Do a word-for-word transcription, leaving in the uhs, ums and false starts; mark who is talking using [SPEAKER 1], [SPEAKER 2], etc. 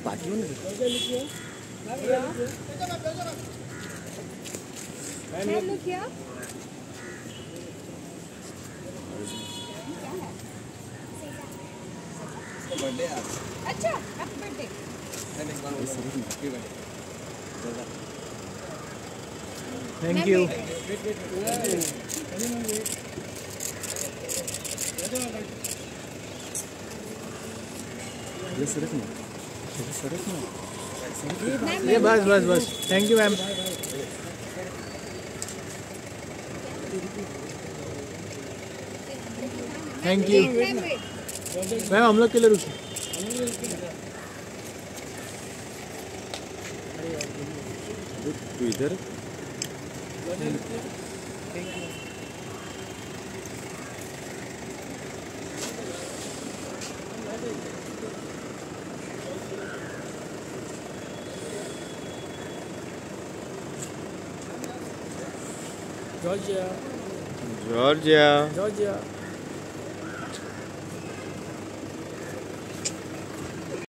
[SPEAKER 1] Party में birthday आज।
[SPEAKER 2] अच्छा हैप्पी बर्थडे।
[SPEAKER 1] Thank you. ये सिर्फ नहीं, सिर्फ नहीं, ये बस बस बस। Thank you ma'am. Thank you ma'am. हम लोग के लिए रुकिए। तू इधर जॉर्जिया जॉर्जिया जॉर्जिया